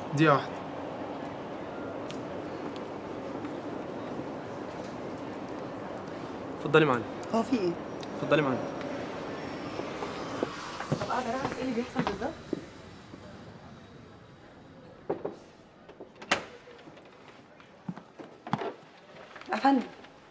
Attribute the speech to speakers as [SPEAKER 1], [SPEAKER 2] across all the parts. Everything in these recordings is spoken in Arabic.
[SPEAKER 1] دقيقة واحدة. اتفضلي معانا.
[SPEAKER 2] هو في ايه؟
[SPEAKER 1] اتفضلي معانا.
[SPEAKER 2] طب اقدر اعرف ايه اللي بيحصل بالظبط؟ يا فندم.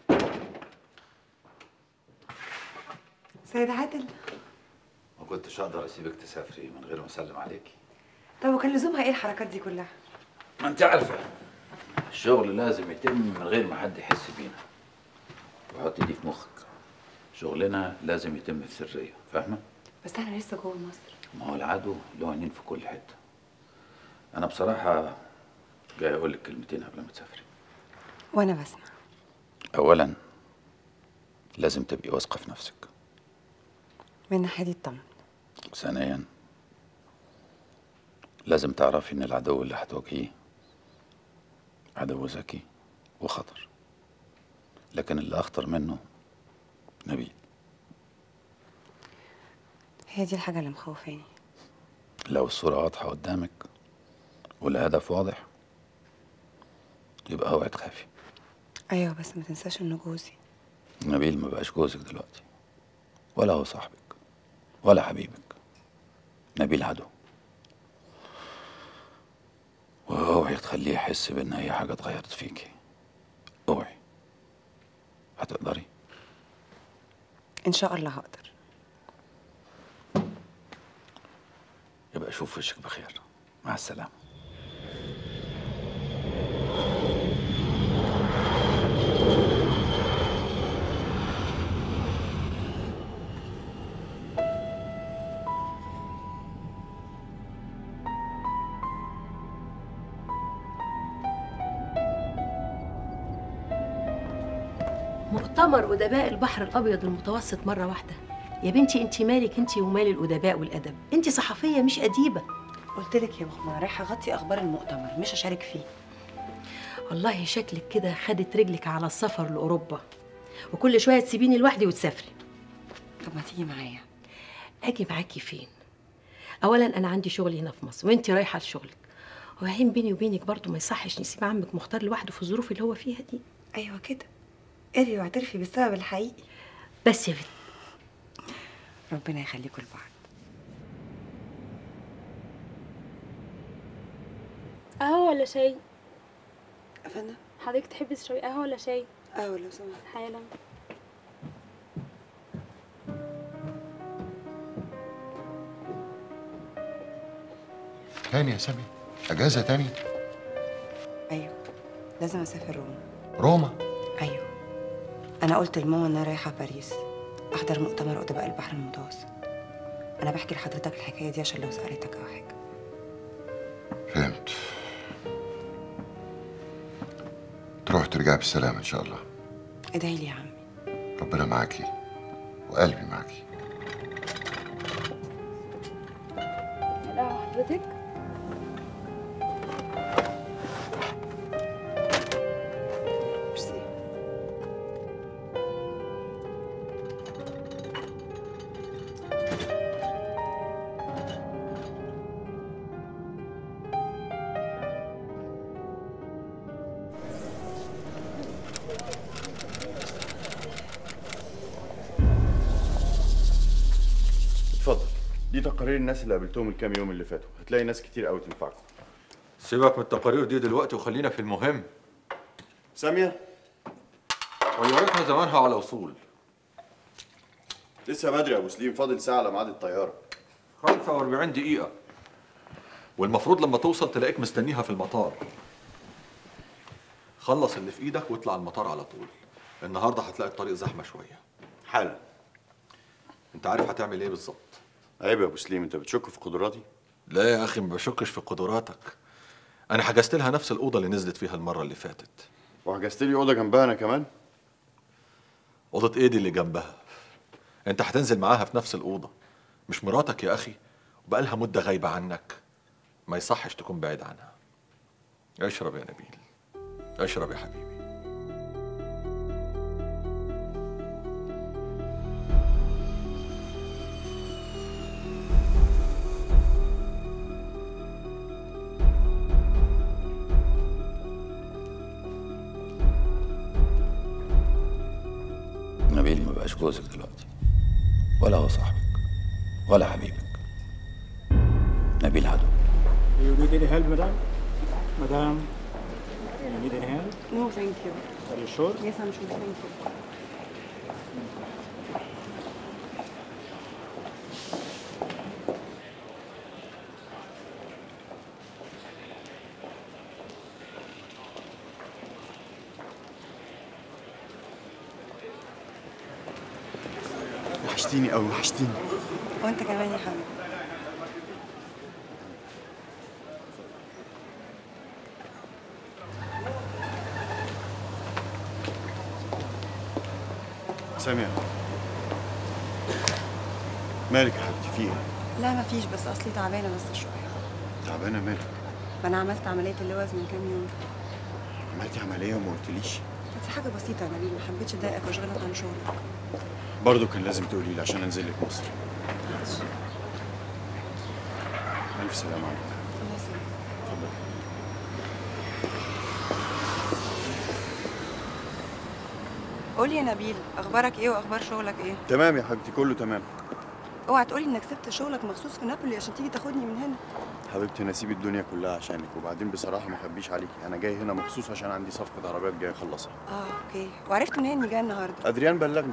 [SPEAKER 2] سيد عادل.
[SPEAKER 3] ما كنتش اقدر اسيبك تسافري من غير ما اسلم عليكي.
[SPEAKER 2] طب وكان لزومها ايه الحركات دي كلها؟
[SPEAKER 3] ما انت عارفه الشغل لازم يتم من غير ما حد يحس بينا. وحطي دي في مخك، شغلنا لازم يتم في سريه، فاهمه؟
[SPEAKER 2] بس احنا لسه جوه مصر.
[SPEAKER 3] ما هو العدو له عينين في كل حته. انا بصراحه جاي اقول لك كلمتين قبل ما تسافري.
[SPEAKER 2] وانا بسمع.
[SPEAKER 3] اولا لازم تبقي واثقه في نفسك.
[SPEAKER 2] من ناحيه دي اطمن.
[SPEAKER 3] ثانيا لازم تعرفي ان العدو اللي هتواجهيه عدو ذكي وخطر، لكن اللي اخطر منه نبيل.
[SPEAKER 2] هي دي الحاجه اللي مخوفاني.
[SPEAKER 3] لو الصورة واضحة قدامك والهدف واضح يبقى اوعي تخافي.
[SPEAKER 2] ايوه بس ما تنساش انه جوزي.
[SPEAKER 3] نبيل ما بقاش جوزك دلوقتي، ولا هو صاحبك ولا حبيبك. نبيل عدو، واوعي تخليه يحس بان اي حاجة اتغيرت فيكي. اوعي. هتقدري؟
[SPEAKER 2] ان شاء الله هقدر.
[SPEAKER 3] يبقى اشوف وشك بخير. مع السلامة.
[SPEAKER 4] مؤتمر أدباء البحر الأبيض المتوسط مرة واحدة. يا بنتي انت مالك انت ومال الأدباء والأدب؟ انت صحفية مش أديبة.
[SPEAKER 2] قلت لك يا مخمة رايحه اغطي اخبار المؤتمر مش اشارك فيه.
[SPEAKER 4] والله شكلك كده خدت رجلك على السفر لأوروبا، وكل شوية تسيبيني لوحدي وتسافري.
[SPEAKER 2] طب ما تيجي معايا.
[SPEAKER 4] أجي معاكي فين؟ أولا أنا عندي شغل هنا في مصر وانت رايحة لشغلك، وبعدين بيني وبينك برضو ما يصحش نسيب عمك مختار لوحده في الظروف اللي هو فيها دي.
[SPEAKER 2] ايوه كده. قري واعترفي بالسبب الحقيقي.
[SPEAKER 4] بس يا بنتي
[SPEAKER 2] ربنا يخليكوا لبعض.
[SPEAKER 5] قهوة ولا شاي؟
[SPEAKER 2] يا فندم.
[SPEAKER 5] حضرتك تحبي تشربي قهوة ولا شاي؟
[SPEAKER 2] اه لو سمحت.
[SPEAKER 5] حالا.
[SPEAKER 6] تاني يا سامي؟ اجازه تاني؟
[SPEAKER 2] ايوه لازم اسافر روما.
[SPEAKER 6] روما؟
[SPEAKER 2] ايوه انا قلت لماما ان انا رايحه باريس احضر مؤتمر ادباء البحر المتوسط. انا بحكي لحضرتك الحكايه دي عشان لو سالتك او حاجه.
[SPEAKER 6] فهمت. تروح ترجع بالسلامه ان شاء الله.
[SPEAKER 2] ادعي لي يا عمي.
[SPEAKER 6] ربنا معاكي وقلبي معاكي.
[SPEAKER 5] القهوة حضرتك؟
[SPEAKER 2] ميرسي.
[SPEAKER 7] اتفضل، دي تقارير الناس اللي قابلتهم الكام يوم اللي فاتوا، هتلاقي ناس كتير قوي تنفعكم.
[SPEAKER 8] سيبك من التقارير دي دلوقتي وخلينا في المهم.
[SPEAKER 7] سامية؟
[SPEAKER 8] طيارتنا زمانها على وصول.
[SPEAKER 7] لسه بدري يا ابو سليم، فاضل ساعة على ميعاد الطيارة.
[SPEAKER 8] 45 دقيقة، والمفروض لما توصل تلاقيك مستنيها في المطار. خلص اللي في ايدك واطلع المطار على طول. النهارده هتلاقي الطريق زحمة شوية.
[SPEAKER 7] حالا.
[SPEAKER 8] انت عارف هتعمل ايه بالظبط؟
[SPEAKER 7] عيب يا ابو سليم، انت بتشك في قدراتي؟
[SPEAKER 8] لا يا اخي ما بشكش في قدراتك. انا حجزت لها نفس الأوضة اللي نزلت فيها المرة اللي فاتت.
[SPEAKER 7] وحجزت لي أوضة جنبها أنا كمان؟
[SPEAKER 8] أوضة ايه دي اللي جنبها؟ انت هتنزل معاها في نفس الأوضة. مش مراتك يا اخي، وبقالها مدة غايبة عنك. ما يصحش تكون بعيد عنها. اشرب يا نبيل، اشرب يا حبيبي.
[SPEAKER 3] جوزك دلوقتي، ولا هو صاحبك، ولا حبيبك. نبيل عدو.
[SPEAKER 1] You need any help, madam? Madam, you need any help?
[SPEAKER 2] No, thank you.
[SPEAKER 1] Are you sure?
[SPEAKER 2] Yes, I'm sure. Thank you.
[SPEAKER 7] وحشتيني قوي، وحشتيني.
[SPEAKER 2] وانت كمان يا حبيبي.
[SPEAKER 7] سامية، مالك يا حبيبتي؟ في ايه؟
[SPEAKER 2] لا مفيش، بس اصلي تعبانه بس شويه.
[SPEAKER 7] تعبانة مالك؟
[SPEAKER 2] ما انا عملت عمليه اللوز من كام يوم.
[SPEAKER 7] عملتي عملية وما قلتليش؟
[SPEAKER 2] دي حاجه بسيطه يا نبيل، ما حبيتش اضايقك واشغلك عن شغلك.
[SPEAKER 7] برضه كان لازم تقولي لي عشان انزل لك مصر. ألف سلامة عليك.
[SPEAKER 2] الله يسلمك.
[SPEAKER 7] اتفضل.
[SPEAKER 2] قولي يا نبيل، اخبارك ايه واخبار شغلك ايه؟
[SPEAKER 7] تمام يا حبيبتي، كله تمام.
[SPEAKER 2] اوعى تقولي انك سبت شغلك مخصوص في نابولي عشان تيجي تاخدني من هنا.
[SPEAKER 7] حبيبتي انا اسيب الدنيا كلها عشانك، وبعدين بصراحة ما اخبيش عليكي، انا جاي هنا مخصوص عشان عندي صفقة عربيات جاي اخلصها.
[SPEAKER 2] اوكي. وعرفت منين اني جايه النهارده؟
[SPEAKER 7] ادريان بلغني.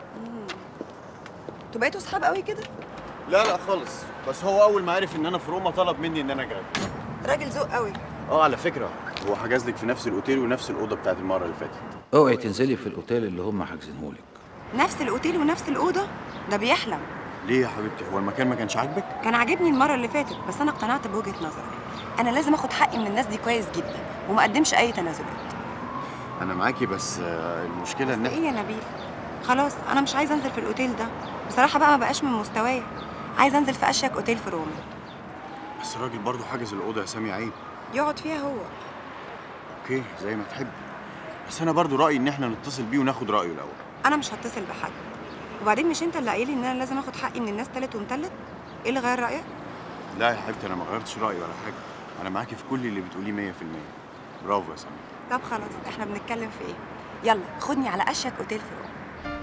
[SPEAKER 2] انتوا بقيتوا صحاب قوي كده؟
[SPEAKER 7] لا خالص، بس هو اول ما عرف ان انا في روما طلب مني ان انا جاي.
[SPEAKER 2] راجل ذوق قوي.
[SPEAKER 7] على فكرة هو حجز لك في نفس الاوتيل ونفس الأوضة بتاعت المرة اللي فاتت.
[SPEAKER 3] اوعي تنزلي في الاوتيل اللي هم حاجزينهولك.
[SPEAKER 2] نفس الاوتيل ونفس الاوضه؟ ده بيحلم.
[SPEAKER 7] ليه يا حبيبتي؟ هو المكان ما كانش عاجبك؟
[SPEAKER 2] كان عاجبني المره اللي فاتت، بس انا اقتنعت بوجهه نظرك. انا لازم اخد حقي من الناس دي كويس جدا وما اقدمش اي تنازلات.
[SPEAKER 7] انا معاكي، بس المشكلة ان
[SPEAKER 2] ايه يا نبيل؟ خلاص انا مش عايزه انزل في الاوتيل ده بصراحه، بقى ما بقاش من مستوايا. عايزه انزل في اشيك اوتيل في روما.
[SPEAKER 7] بس الراجل برضه حجز الأوضة يا سامي، عيب.
[SPEAKER 2] يقعد فيها هو.
[SPEAKER 7] اوكي زي ما تحب، بس انا برضه رأيي ان احنا نتصل بيه وناخد رأيه الأول.
[SPEAKER 2] انا مش هتصل بحد، وبعدين مش انت اللي قايل ان انا لازم اخد حقي من الناس تالت ومتلت؟ ايه اللي غير رايك؟
[SPEAKER 7] لا يا حبيبتي انا ما غيرتش رأيي ولا حاجة، انا معاكي في كل اللي بتقوليه 100%. برافو يا سامي.
[SPEAKER 2] طب خلاص، احنا بنتكلم في ايه؟ يلا خدني على اشيك اوتيل في روما.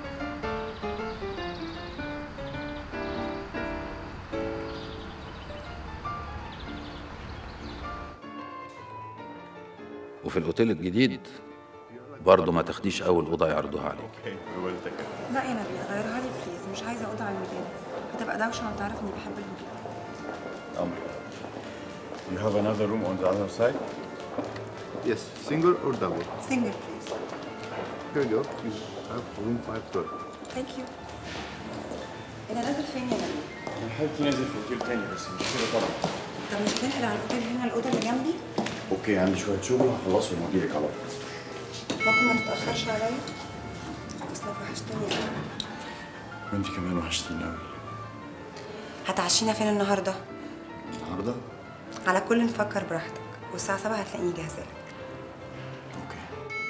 [SPEAKER 3] وفي الاوتيل الجديد برضه ما تاخديش اول اوضه يعرضوها عليك.
[SPEAKER 2] لا يا نبيل، غيرها لي بليز، مش عايزه اوضه على المكان، هتبقى دوشه وانت عارف اني بحب الهدوء.
[SPEAKER 7] You have another room on the other side?
[SPEAKER 6] Yes, single or double?
[SPEAKER 2] سنجل بليز.
[SPEAKER 6] Here you go. You have room 512.
[SPEAKER 2] ثانك يو. انا نازل فين يا نبيل؟
[SPEAKER 7] انا حبيبتي نازل في اوتيل تاني بس مش كده طبعا.
[SPEAKER 2] طب مش هتنقل على الاوتيل هنا الاوضه اللي جنبي؟
[SPEAKER 7] اوكي عندي شوية شغل هخلصهم واجيلك على طول.
[SPEAKER 2] ممكن ما تتاخرش عليا؟ اصلك وحشتني قوي.
[SPEAKER 7] وانت كمان وحشتيني قوي.
[SPEAKER 2] هتعشينا فين النهارده؟
[SPEAKER 7] النهارده؟
[SPEAKER 2] على كل نفكر براحتك، والساعه 7 هتلاقيني جاهزه لك.
[SPEAKER 7] اوكي.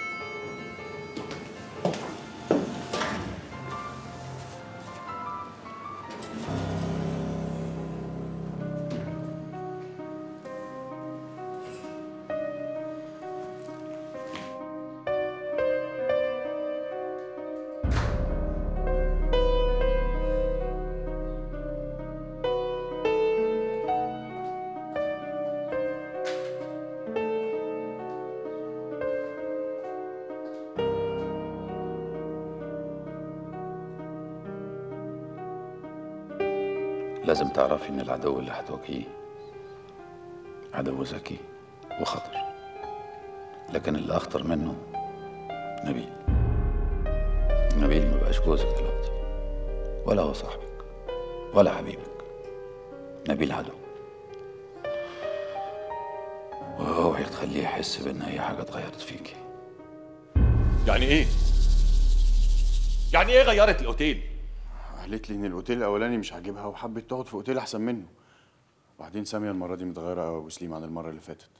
[SPEAKER 3] لازم تعرفي ان العدو اللي هتواجهيه عدو ذكي وخطر، لكن اللي اخطر منه نبيل. نبيل ما بقاش جوزك دلوقتي، ولا هو صاحبك ولا حبيبك. نبيل عدو، واوعي تخليه يحس بان اي حاجه اتغيرت فيكي.
[SPEAKER 8] يعني ايه؟ يعني ايه غيرت الاوتيل؟
[SPEAKER 7] قالت لي ان الاوتيل الاولاني مش عاجبها وحبت تقعد في اوتيل احسن منه. وبعدين سامية المرة دي متغيرة قوي يا ابو سليم عن المرة اللي فاتت.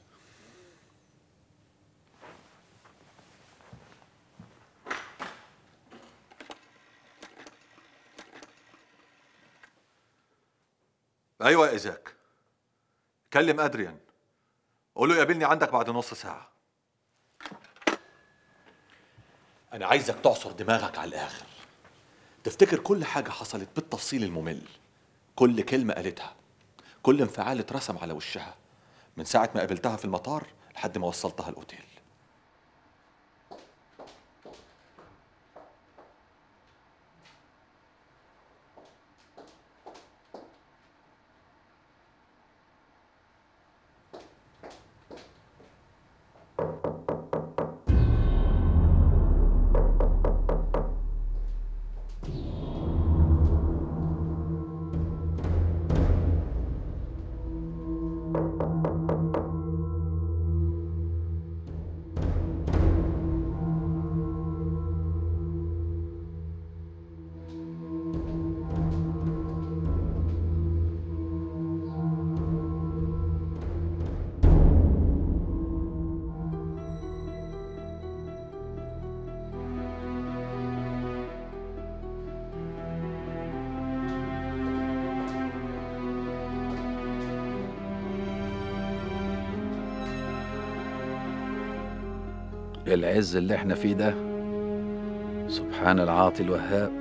[SPEAKER 8] ايوه يا ايزاك، كلم ادريان قول له يقابلني عندك بعد نص ساعه. انا عايزك تعصر دماغك على الاخر، تفتكر كل حاجة حصلت بالتفصيل الممل، كل كلمة قالتها، كل انفعال اترسم على وشها من ساعة ما قابلتها في المطار لحد ما وصلتها الأوتيل.
[SPEAKER 3] العز اللي احنا فيه ده سبحان العاطي الوهاب.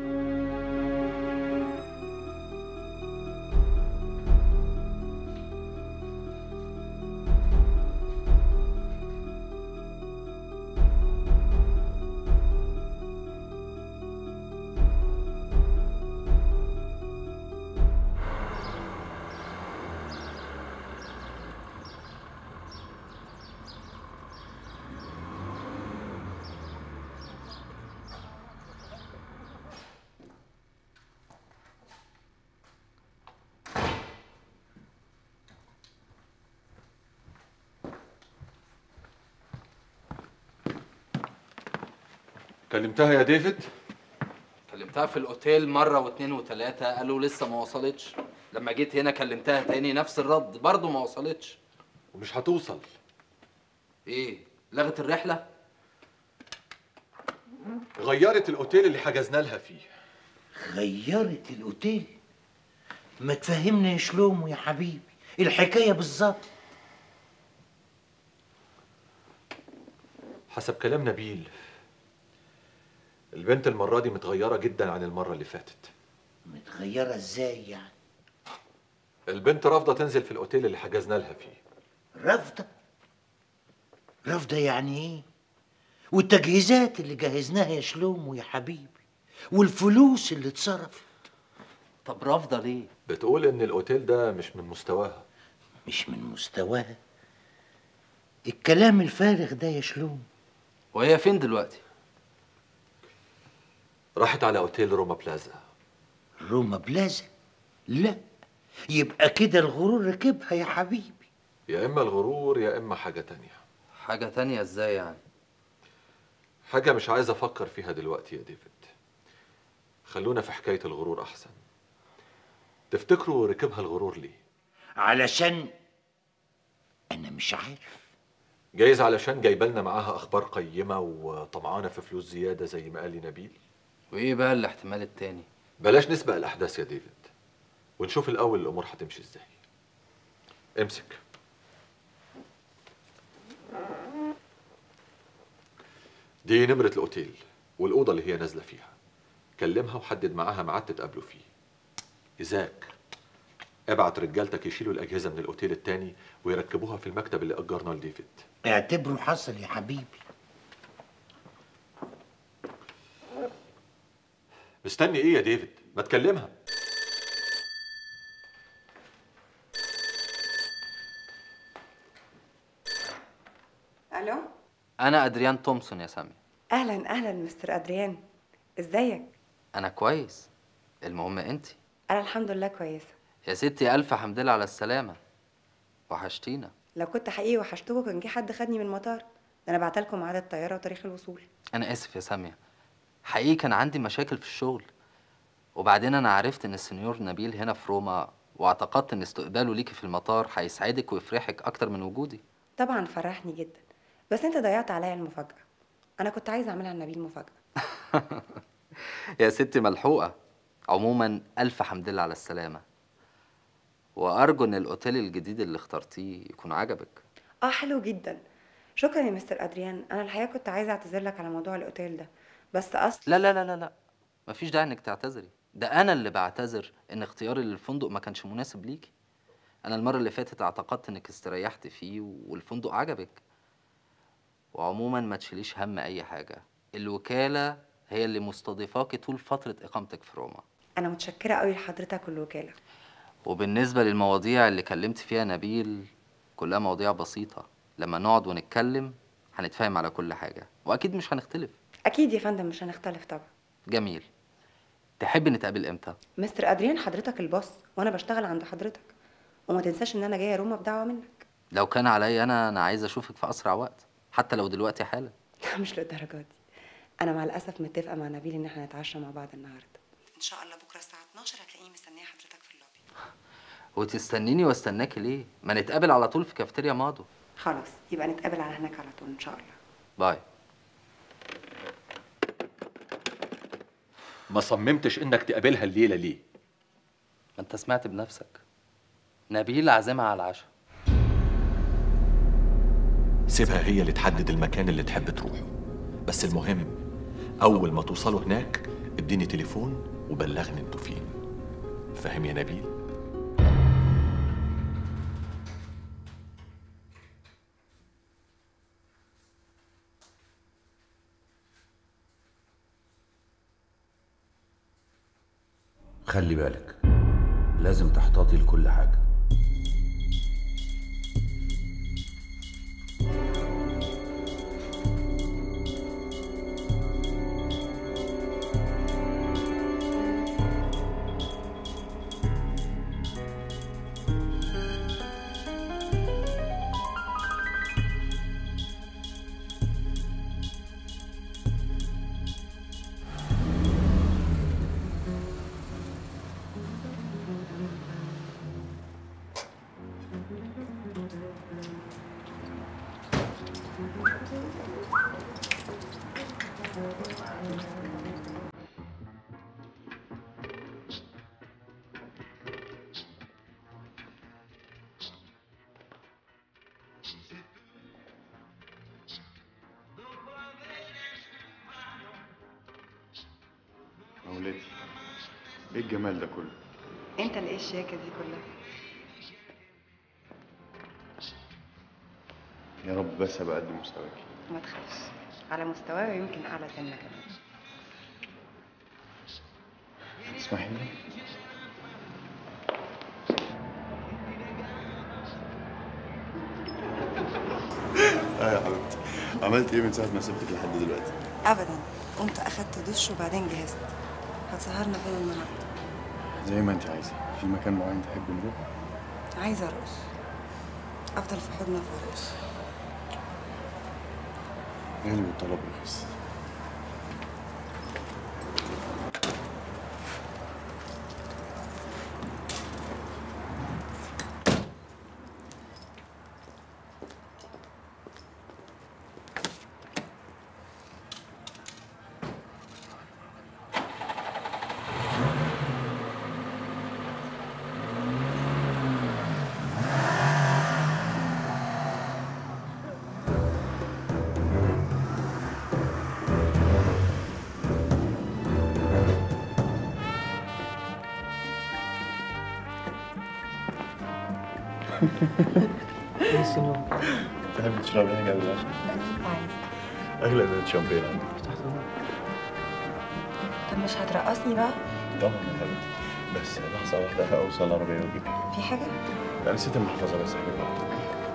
[SPEAKER 8] كلمتها يا ديفيد؟
[SPEAKER 9] كلمتها في الاوتيل مرة واثنين وثلاثة، قالوا لسه ما وصلتش. لما جيت هنا كلمتها تاني نفس الرد، برضه ما وصلتش.
[SPEAKER 8] ومش هتوصل.
[SPEAKER 9] ايه؟ لغت الرحلة؟
[SPEAKER 8] غيرت الاوتيل اللي حجزنا لها فيه.
[SPEAKER 10] غيرت الاوتيل؟ ما تفهمنا يا شلومو يا حبيبي الحكاية بالظبط.
[SPEAKER 8] حسب كلام نبيل البنت المرة دي متغيرة جدا عن المرة اللي فاتت.
[SPEAKER 10] متغيرة ازاي يعني؟
[SPEAKER 8] البنت رافضة تنزل في الاوتيل اللي حجزنا لها فيه.
[SPEAKER 10] رافضة؟ رافضة يعني ايه؟ والتجهيزات اللي جهزناها يا شلومو يا حبيبي والفلوس اللي اتصرفت.
[SPEAKER 9] طب رافضة ليه؟
[SPEAKER 8] بتقول ان الاوتيل ده مش من مستواها.
[SPEAKER 10] مش من مستواها؟ الكلام الفارغ ده يا شلومو.
[SPEAKER 9] وهي فين دلوقتي؟
[SPEAKER 8] راحت على اوتيل روما بلازا.
[SPEAKER 10] روما بلازا؟ لا، يبقى كده الغرور ركبها يا حبيبي.
[SPEAKER 8] يا اما الغرور يا اما حاجة تانية.
[SPEAKER 9] حاجة تانية ازاي يعني؟
[SPEAKER 8] حاجة مش عايز افكر فيها دلوقتي يا ديفيد. خلونا في حكاية الغرور احسن. تفتكروا ركبها الغرور ليه؟
[SPEAKER 10] علشان انا مش عارف.
[SPEAKER 8] جايز علشان جايبالنا معاها اخبار قيمة وطمعانة في فلوس زيادة زي ما قال لي نبيل.
[SPEAKER 9] وايه بقى الاحتمال التاني؟
[SPEAKER 8] بلاش نسبق الاحداث يا ديفيد ونشوف الاول الامور هتمشي ازاي. امسك. دي نمرة الاوتيل والاوضة اللي هي نازلة فيها. كلمها وحدد معاها ميعاد تتقابلوا فيه. إيزاك ابعت رجالتك يشيلوا الأجهزة من الأوتيل التاني ويركبوها في المكتب اللي أجرناه لديفيد.
[SPEAKER 10] اعتبره حصل يا حبيبي.
[SPEAKER 8] مستني إيه يا ديفيد؟ ما تكلمها.
[SPEAKER 2] الو،
[SPEAKER 9] انا ادريان تومسون يا سامي.
[SPEAKER 2] اهلا اهلا مستر ادريان، ازيك؟
[SPEAKER 9] انا كويس، المهم انت.
[SPEAKER 2] انا الحمد لله كويسه
[SPEAKER 9] يا ستي الف حمد لله على السلامة، وحشتينا.
[SPEAKER 2] لو كنت حقيقي وحشتكوا كان جه حد خدني من المطار، ده انا بعتلكم ميعاد الطياره وتاريخ الوصول.
[SPEAKER 9] انا اسف يا سامية، حقيقي كان عندي مشاكل في الشغل، وبعدين انا عرفت ان السنيور نبيل هنا في روما، واعتقدت ان استقباله ليكي في المطار هيسعدك ويفرحك اكتر من وجودي.
[SPEAKER 2] طبعا فرحني جدا، بس انت ضيعت عليا المفاجاه. انا كنت عايزه اعملها لنبيل مفاجاه.
[SPEAKER 9] يا ستي ملحوقة. عموما ألف حمد لله على السلامة، وأرجو إن الأوتيل الجديد اللي اخترتيه يكون عجبك.
[SPEAKER 2] حلو جدا، شكرا يا مستر ادريان. انا الحقيقه كنت عايزه اعتذر لك على موضوع الاوتيل ده، بس اصل
[SPEAKER 9] لا لا لا لا لا، مفيش داعي انك تعتذري، ده انا اللي بعتذر ان اختياري للفندق ما كانش مناسب ليكي. انا المره اللي فاتت اعتقدت انك استريحت فيه والفندق عجبك. وعموما ما تشيليش هم اي حاجه، الوكاله هي اللي مستضيفاكي طول فتره اقامتك في روما.
[SPEAKER 2] انا متشكره قوي لحضرتك والوكاله.
[SPEAKER 9] وبالنسبه للمواضيع اللي كلمت فيها نبيل، كلها مواضيع بسيطه، لما نقعد ونتكلم هنتفاهم على كل حاجه، واكيد مش هنختلف.
[SPEAKER 2] اكيد يا فندم مش هنختلف طبعا.
[SPEAKER 9] جميل. تحب نتقابل امتى؟
[SPEAKER 2] مستر ادريان حضرتك الباص وانا بشتغل عند حضرتك، وما تنساش ان انا جايه روما بدعوه منك.
[SPEAKER 9] لو كان عليا انا عايز اشوفك في اسرع وقت، حتى لو دلوقتي حالا.
[SPEAKER 2] مش للدرجه دي. انا مع الاسف متفقه مع نبيل ان احنا نتعشى مع بعض النهارده. ان شاء الله بكره الساعه 12 هتلاقيني مستنيه حضرتك في اللوبي.
[SPEAKER 9] وتستنيني واستناكي ليه؟ ما نتقابل على طول في كافتيريا ماضو.
[SPEAKER 2] خلاص يبقى نتقابل على هناك على طول ان شاء الله.
[SPEAKER 9] باي.
[SPEAKER 8] ما صممتش انك تقابلها الليله ليه؟
[SPEAKER 9] ما انت سمعت بنفسك، نبيل عازمها على العشاء.
[SPEAKER 8] سيبها هي اللي تحدد المكان اللي تحب تروحه، بس المهم اول ما توصلوا هناك اديني تليفون وبلغني انتوا فين. فاهم يا نبيل؟
[SPEAKER 11] خلي بالك، لازم تحتاطي لكل حاجة.
[SPEAKER 7] ولادي ايه الجمال ده كله؟
[SPEAKER 2] انت اللي ايه الشياكه دي كلها؟
[SPEAKER 7] يا رب بس ابقى قد مستواكي.
[SPEAKER 2] ما تخافش، على مستواي ويمكن اعلى سنه كمان.
[SPEAKER 7] تسمحي لي؟ يا حبيبتي، عملت ايه من ساعه ما سبتك لحد دلوقتي؟
[SPEAKER 2] ابدا، قمت اخدت دش وبعدين جهزت. هتسهرنا فين النهارده؟
[SPEAKER 7] زي ما انت عايزه. في مكان معين تحب نروح؟
[SPEAKER 2] عايزه ارقص، افضل في حضنك وارقص.
[SPEAKER 7] غالي والطلب رخيص.
[SPEAKER 4] شنو؟
[SPEAKER 7] تحبي تشربي حاجه قبل العشاء؟
[SPEAKER 2] عايز.
[SPEAKER 7] اغلى من الشامبين عندك.
[SPEAKER 2] طب مش هترقصني بقى؟
[SPEAKER 7] طبعا يا حبيبتي، بس لحظه واحده اوصل العربيه واجيب.
[SPEAKER 2] في حاجه؟
[SPEAKER 7] لا نسيت المحفظه بس هجيبها.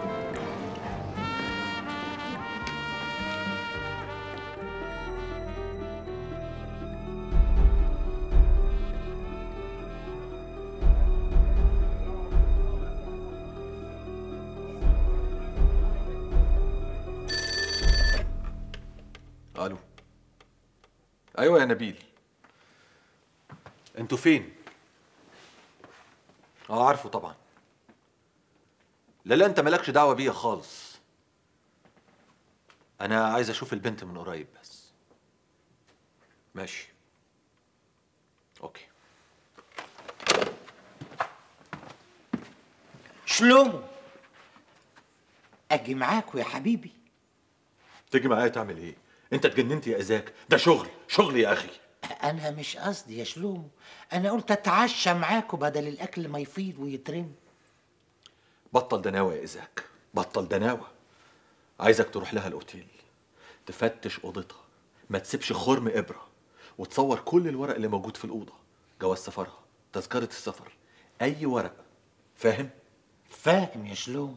[SPEAKER 8] الو. ايوه يا نبيل، انتوا فين؟ عارفه طبعا. لا انت مالكش دعوه بيا خالص. انا عايز اشوف البنت من قريب بس. ماشي، اوكي.
[SPEAKER 10] شلومو، اجي معاكوا يا حبيبي؟
[SPEAKER 8] تيجي معايا تعمل ايه؟ انت اتجننت يا ازاك؟ ده شغل يا اخي.
[SPEAKER 10] انا مش قصدي يا شلومو، انا قلت اتعشى معاكوا بدل الاكل ما يفيض ويترمي.
[SPEAKER 8] بطل دناوة يا إيزاك، بطل دناوة. عايزك تروح لها الأوتيل، تفتش أوضتها، ما تسيبش خرم إبرة، وتصور كل الورق اللي موجود في الأوضة، جواز سفرها، تذكرة السفر، أي ورق. فاهم؟
[SPEAKER 10] فاهم يا شلومو.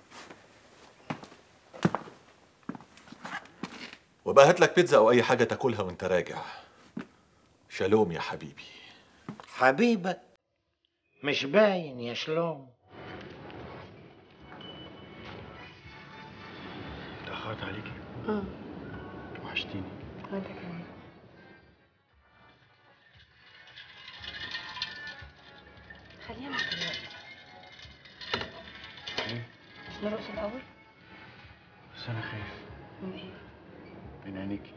[SPEAKER 8] وبقى هات لك بيتزا أو أي حاجة تاكلها وأنت راجع. شالوم يا حبيبي.
[SPEAKER 10] حبيبك مش باين يا شلومو.
[SPEAKER 7] اتأخرت عليكي؟ وحشتيني.
[SPEAKER 2] وانت كمان. خلينا دلوقتي. مش نرقص الأول؟
[SPEAKER 7] بس أنا خايف.
[SPEAKER 2] من ايه؟
[SPEAKER 7] من عينيكي.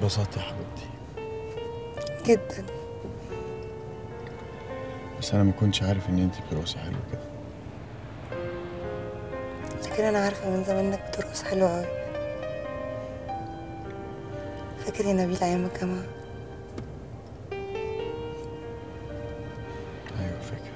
[SPEAKER 7] اتبسطت يا حبيبتي،
[SPEAKER 2] جدا.
[SPEAKER 7] بس انا ما كنتش عارف ان انت بترقصي حلو كده.
[SPEAKER 2] لكن انا عارفه من زمان انك بترقص حلو قوي. فاكر يا نبيل ايام الجامعه؟
[SPEAKER 7] ايوه فاكر.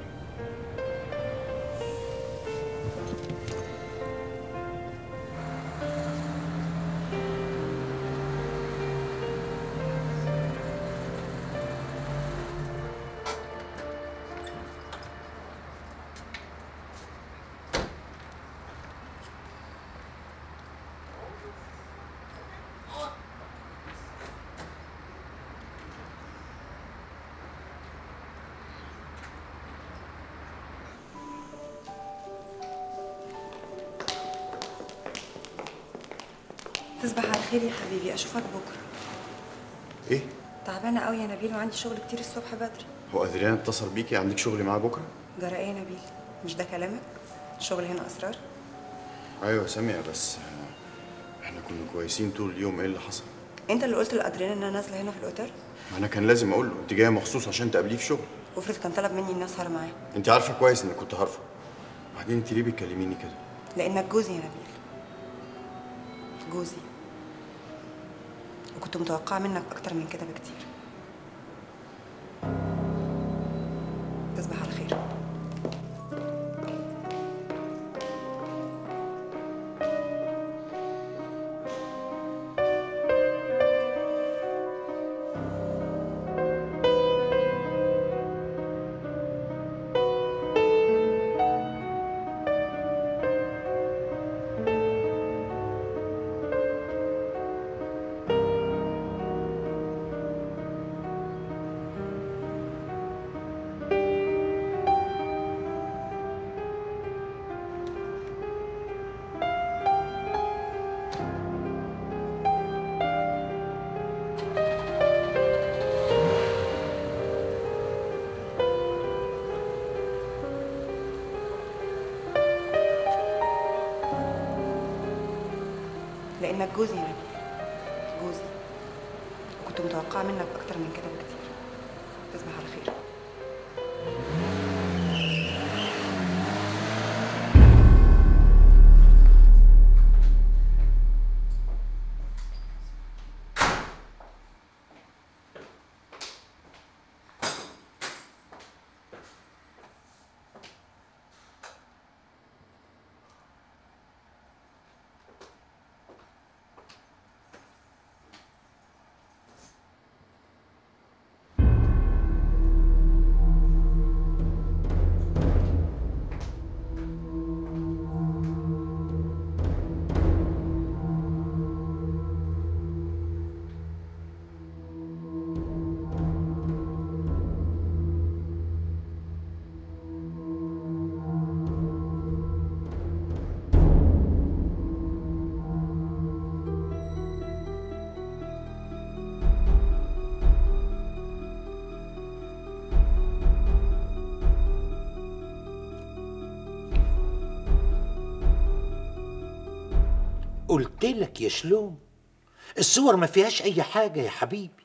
[SPEAKER 2] تصبح على خير يا حبيبي، اشوفك بكره.
[SPEAKER 7] ايه؟
[SPEAKER 2] تعبانه قوي يا نبيل وعندي شغل كتير الصبح بدري.
[SPEAKER 7] هو ادريان اتصل بيكي عندك شغل معاه بكره؟
[SPEAKER 2] جرى ايه يا نبيل؟ مش ده كلامك؟ الشغل هنا اسرار؟
[SPEAKER 7] ايوه سامية، بس احنا كنا كويسين طول اليوم. ايه اللي حصل؟
[SPEAKER 2] انت اللي قلت لادريان ان انا نازله هنا في الاوتيل؟
[SPEAKER 7] ما انا كان لازم اقول له انت جايه مخصوص عشان تقابليه في شغل.
[SPEAKER 2] وافرض كان طلب مني اني اسهر معاه؟
[SPEAKER 7] انت عارفه كويس اني كنت هرفض. بعدين انت ليه بتكلميني كده؟
[SPEAKER 2] لانك جوزي يا نبيل، جوزي، وكنت متوقعه منك اكتر من كده بكتير. تصبح على خير. لانك جوزي يا نبيل، جوزي، وكنت متوقعه منك اكتر من كده بكتير. تصبح على خير.
[SPEAKER 10] قلت لك يا شلوم، الصور ما فيهاش اي حاجه يا حبيبي.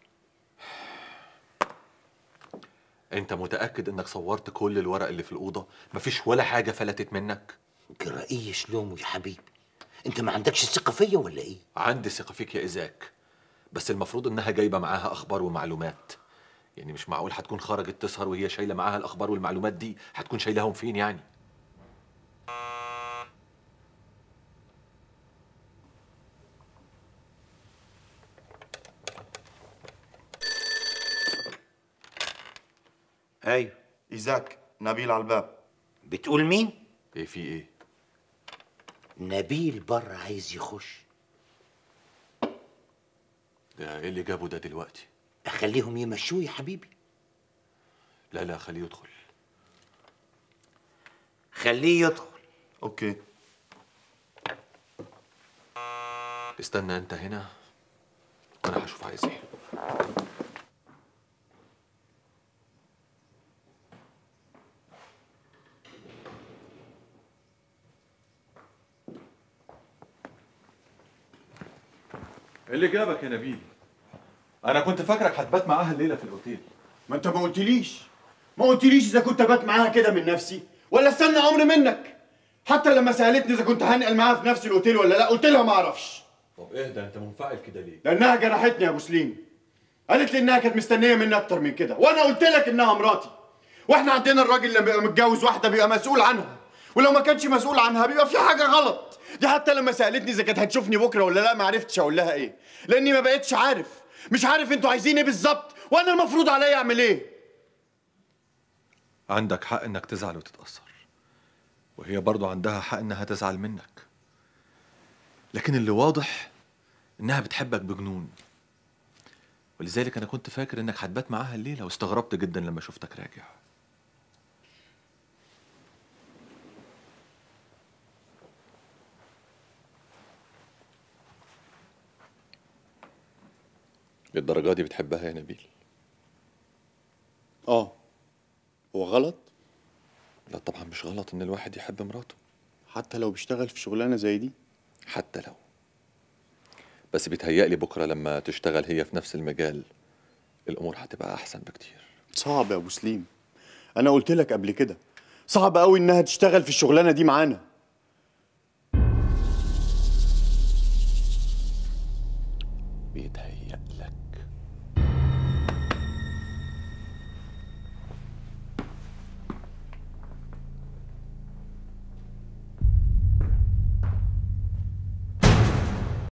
[SPEAKER 8] انت متأكد انك صورت كل الورق اللي في الأوضة؟ مفيش ولا حاجة فلتت منك؟
[SPEAKER 10] جرى ايه يا شلوم يا حبيبي؟ انت ما عندكش ثقه فيا ولا ايه؟
[SPEAKER 8] عندي ثقة فيك يا إيزاك، بس المفروض انها جايبة معاها أخبار ومعلومات. يعني مش معقول هتكون خرجت تسهر وهي شايلة معاها الأخبار والمعلومات دي. هتكون شايلاهم فين يعني؟
[SPEAKER 10] ايوه
[SPEAKER 12] إيزاك، نبيل على الباب.
[SPEAKER 10] بتقول مين؟
[SPEAKER 8] ايه في ايه؟
[SPEAKER 10] نبيل بره عايز يخش.
[SPEAKER 8] ده ايه اللي جابه ده دلوقتي؟
[SPEAKER 10] اخليهم يمشوه يا حبيبي؟
[SPEAKER 8] لا لا، خليه يدخل.
[SPEAKER 10] خليه يدخل.
[SPEAKER 12] اوكي.
[SPEAKER 8] استنى انت هنا وانا هشوف عايز ايه.
[SPEAKER 13] ايه اللي جابك يا نبيل؟
[SPEAKER 8] انا كنت فاكرك هتبات معاها الليله في الاوتيل.
[SPEAKER 7] ما انت ما قلتليش اذا كنت ابات معاها كده من نفسي ولا استنى امر منك. حتى لما سالتني اذا كنت هنقل معاها في نفس الاوتيل ولا لا قلت لها ما اعرفش.
[SPEAKER 8] طب اهدى، انت منفعل كده ليه؟
[SPEAKER 7] لانها جرحتني يا ابو سليم. قالت لي انها كانت مستنيه مني اكتر من كده، وانا قلت لك انها مراتي. واحنا عندنا الراجل لما بيبقى متجوز واحده بيبقى مسؤول عنها، ولو ما كانش مسؤول عنها بيبقى في حاجه غلط. دي حتى لما سالتني اذا كانت هتشوفني بكره ولا لا ما عرفتش اقول لها ايه، لاني ما بقتش عارف. مش عارف انتوا عايزين ايه بالظبط، وانا المفروض عليا اعمل ايه.
[SPEAKER 8] عندك حق انك تزعل وتتاثر، وهي برضو عندها حق انها تزعل منك، لكن اللي واضح انها بتحبك بجنون، ولذلك انا كنت فاكر انك هتبات معاها الليله، واستغربت جدا لما شفتك راجع. للدرجه دي بتحبها يا نبيل؟
[SPEAKER 7] هو غلط؟
[SPEAKER 8] لا طبعا مش غلط ان الواحد يحب مراته،
[SPEAKER 7] حتى لو بيشتغل في شغلانه زي دي.
[SPEAKER 8] حتى لو، بس بيتهيألي بكره لما تشتغل هي في نفس المجال الامور هتبقى احسن بكتير.
[SPEAKER 7] صعب يا ابو سليم، انا قلت لك قبل كده صعب قوي انها تشتغل في الشغلانه دي معانا.
[SPEAKER 8] بيتهيألي